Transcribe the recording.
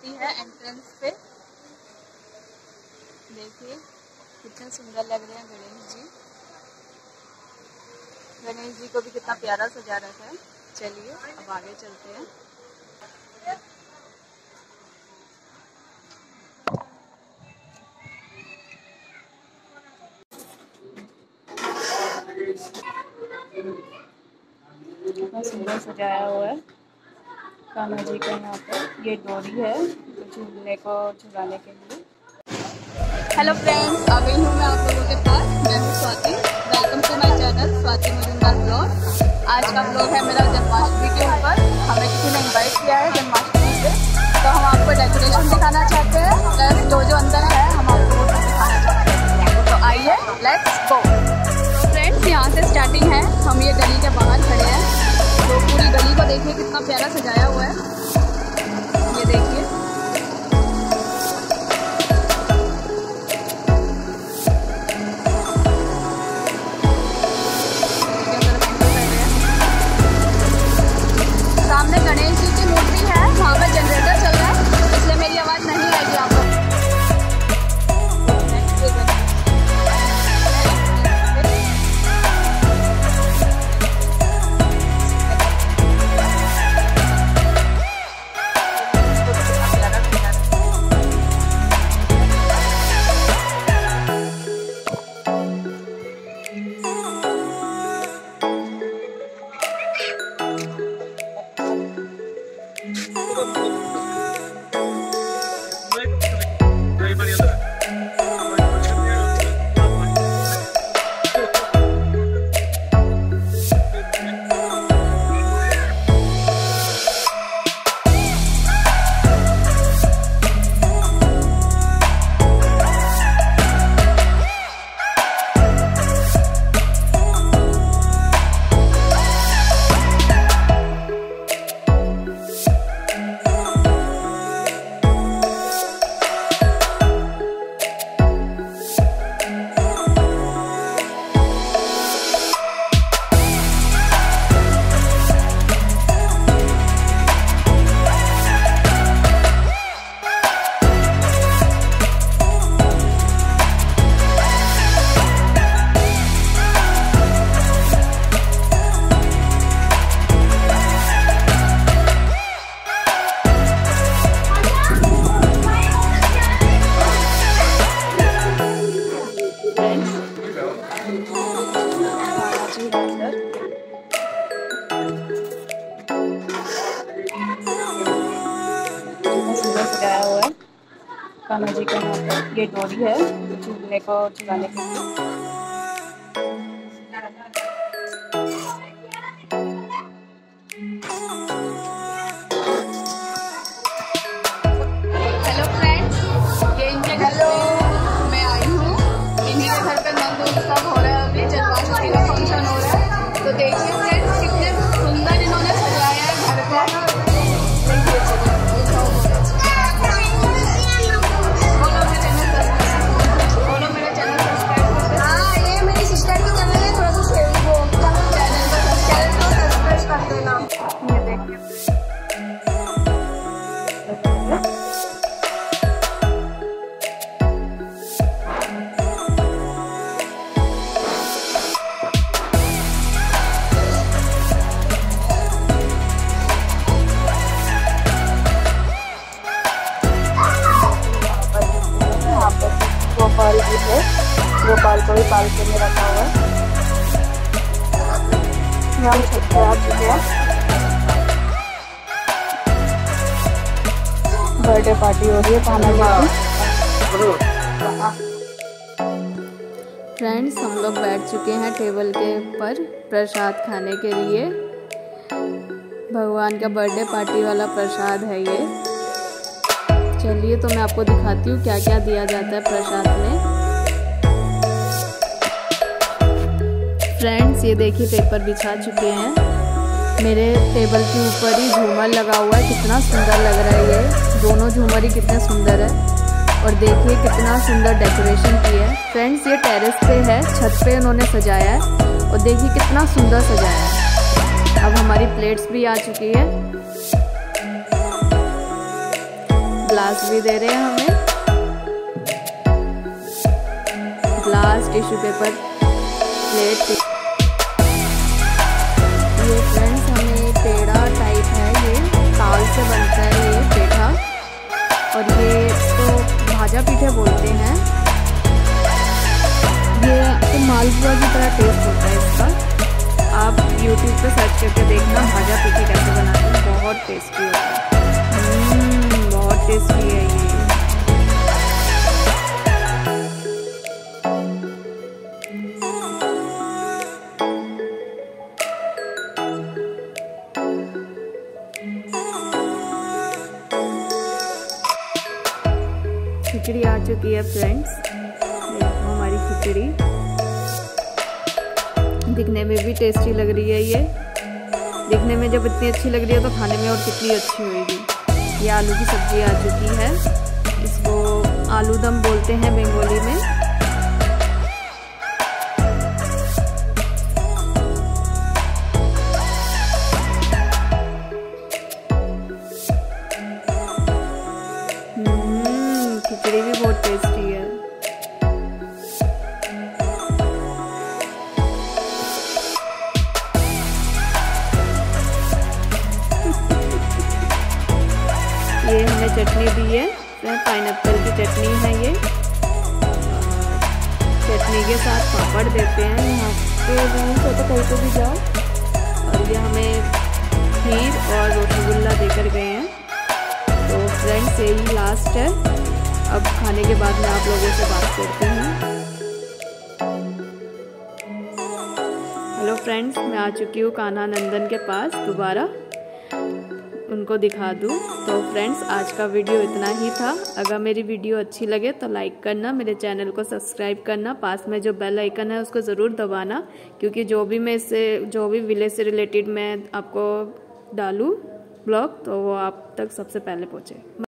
है एंट्रेंस पे। देखिए कितने सुंदर लग रहे हैं गणेश जी। गणेश जी को भी कितना प्यारा सजा रखा है। चलिए अब आगे चलते हैं। कितना सुंदर सजाया हुआ है कान्हा जी का। यहाँ पर ये डोरी है झूलने को झुलाने के लिए। हेलो फ्रेंड्स, आ गई हूँ मैं आप लोगों के पास। मैं हूँ Swati. Welcome to my channel Swati Majumdar blog. आज का ब्लॉग है मेरा जन्माष्टमी के ऊपर। हमें किसी ने इनवाइट किया है जन्माष्टमी से, तो हम आपको डेकोरेशन दिखाना चाहते हैं, प्लस जो अंदर है हम आपको वो दिखाना चाहते हैं। तो आइए लेट्स गो। फ्रेंड्स यहाँ से स्टार्टिंग है। हम ये गली के बाहर खड़े हैं, तो पूरी गली को देखिए कितना प्यारा सजाया हुआ है। ये देखिए सामने गणेश जी की मूर्ति है, वहाँ पर जनरेटर चल रहा है, इसलिए मेरी आवाज़ नहीं आएगी आप लोग। सजाया हुआ है कान्हा जी का। यहाँ पर ये डोरी है झूलने को झुलाने के लिए। हेलो फ्रेंड्स, ये इनके घर पे मैं आई हूँ। इन्हीं के घर पे नंद उत्सव हो रहा है, अभी जन्माष्टमी का फंक्शन हो रहा है। तो देखिए फ्रेंड्स कितने सुंदर इन्होंने सजाया है घर को। गोपाल जी है, गोपाल को भी पालके में रखा हुआ है। हम छत पे आ चुके हैं। बर्थडे पार्टी हो रही है कान्हा जी की। फ्रेंड्स हम लोग बैठ चुके हैं टेबल के ऊपर प्रसाद खाने के लिए। भगवान का बर्थडे पार्टी वाला प्रसाद है ये। चलिए तो मैं आपको दिखाती हूँ क्या क्या दिया जाता है प्रसाद में। फ्रेंड्स ये देखिए पेपर बिछा चुके हैं। मेरे टेबल के ऊपर ही झूमर लगा हुआ है, कितना सुंदर लग रहा है। ये दोनों झूमर ही कितने सुंदर है। और देखिए कितना सुंदर डेकोरेशन की है। फ्रेंड्स ये टेरेस पे है, छत पे उन्होंने सजाया है और देखिए कितना सुंदर सजाया है। अब हमारी प्लेट्स भी आ चुकी है। ग्लास भी दे रहे हैं हमें, ग्लास, टिश्यू पेपर, प्लेट। ये फ्रेंड्स हमें पेड़ा टाइप है, ये ताल से बनता है ये पेठा, और ये तो भाजा पीठे बोलते हैं। ये तो मालपुआ की तरह टेस्ट होता है इसका। आप YouTube पे सर्च करके देखना भाजा पीठे कैसे बनाते हैं, बहुत टेस्टी होता है। बहुत टेस्टी है ये। खिचड़ी आ चुकी है फ्रेंड्स, देखो हमारी खिचड़ी दिखने में भी टेस्टी लग रही है। ये दिखने में जब इतनी अच्छी लग रही है तो खाने में और कितनी अच्छी होगी। ये आलू की सब्जी आ चुकी है, इसको आलू दम बोलते हैं बंगाली में। खिचड़ी भी बहुत टेस्टी है। ये हमें चटनी दी है, पाइनएप्पल की चटनी है ये। चटनी के साथ पापड़ देते हैं, यहाँ पे रूम से तो कहीं को भी जाओ। और ये हमें खीर और रसगुल्ला देकर गए हैं। तो फ्रेंड्स यही लास्ट है, अब खाने के बाद मैं आप लोगों से बात करती हूँ। हेलो फ्रेंड्स, मैं आ चुकी हूँ कान्हा नंदन के पास, दोबारा उनको दिखा दूँ। तो फ्रेंड्स आज का वीडियो इतना ही था। अगर मेरी वीडियो अच्छी लगे तो लाइक करना, मेरे चैनल को सब्सक्राइब करना, पास में जो बेल आइकन है उसको ज़रूर दबाना, क्योंकि जो भी विलेज से रिलेटेड मैं आपको डालूँ ब्लॉग तो वो आप तक सबसे पहले पहुँचे।